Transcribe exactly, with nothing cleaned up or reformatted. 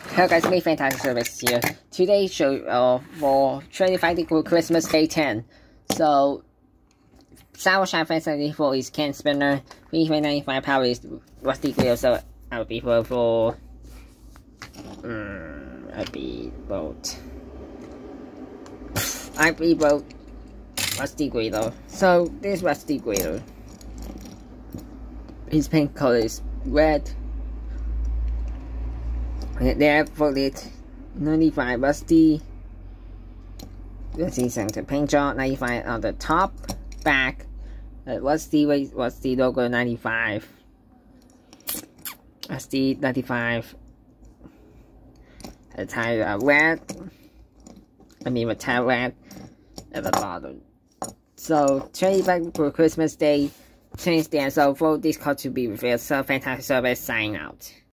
Hello guys, me Fantastic Service here. Today show uh, for twenty-five degree Christmas Day ten. So Sour Shine Fan seventy-four is can spinner, V ninety-five power is rusty grill, so I'll be for for um, I'll be both. I'll be both rusty grill. So this rusty grill. His paint color is red. There for it ninety-five rusty. Rusty center paint job ninety-five on the top, back. Uh, rusty rusty logo ninety-five. Rusty ninety-five. A tire uh, red. I mean metal red at the bottom. So twenty-five for Christmas Day. Change there. So for this code to be revealed. So Fantastic Service sign out.